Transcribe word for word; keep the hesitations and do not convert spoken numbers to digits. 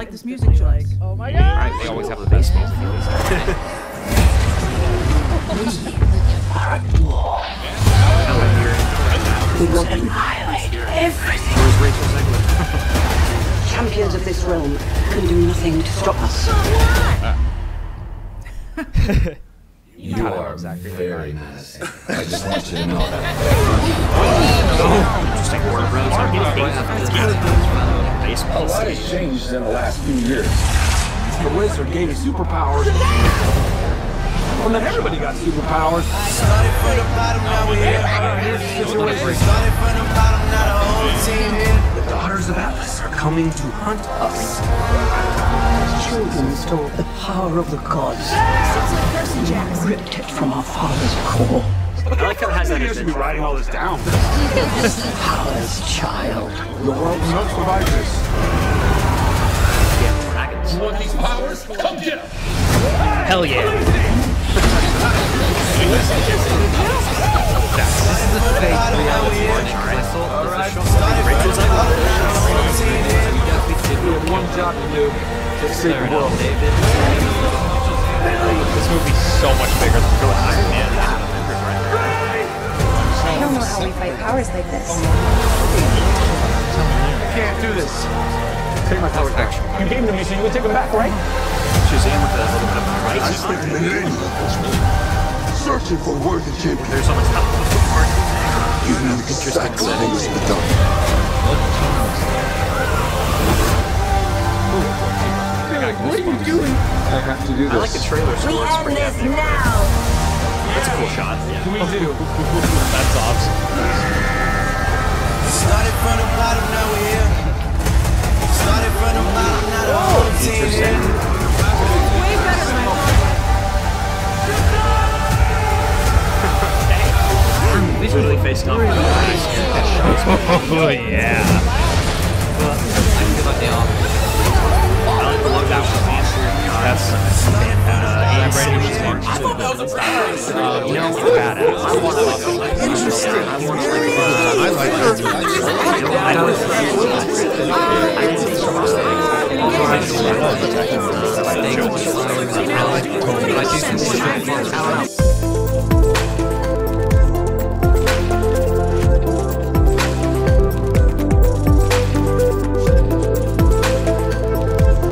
like this music choice. Oh my god! Alright, they always have the bass music at least. We will annihilate everything. Where's Rachel Zegler? Champions of this realm can do nothing to stop us. You God, I are love Zachary very Levi. menacing. I just want you to know that. Interesting. Warner Brothers are getting baseball. A lot has changed in the last few years. The wizard gave us superpowers. Well, then everybody got superpowers. Started from the bottom, now we're here. Started from the bottom, now the whole team here. The daughters of Atlas are coming to hunt us. Children stole the power of the gods. We ripped it from our father's core. I like how it has that You should be writing all this down. Power's child. The world will not survive this. Yeah, dragons. You want these powers? Come get them! Hell yeah! We have one job to do. Just save the world. This movie's so much bigger than Iron Man. I don't know how we fight powers like this. You can't do this. Take my powers back. You gave them to me, so you would take them back, right? Shazam with a little bit of I spent millennia searching for a worthy champion. There's so much stuff with the party. You know the stacks of things to done. What are you doing? I have to do this. I like the trailer. We end this now! That's a cool shot. Yeah. We do. That's awesome. Started from the bottom, now we're here. Started from the bottom, now the whole team here. Way better than I thought. These really faced off. Oh yeah. I feel like they all. I like the look that was the answer. That's Uh, and Brady was smart. you know, Badass. I want to. Interesting. I want to like. I like that. I know it's. I think. I like. I think.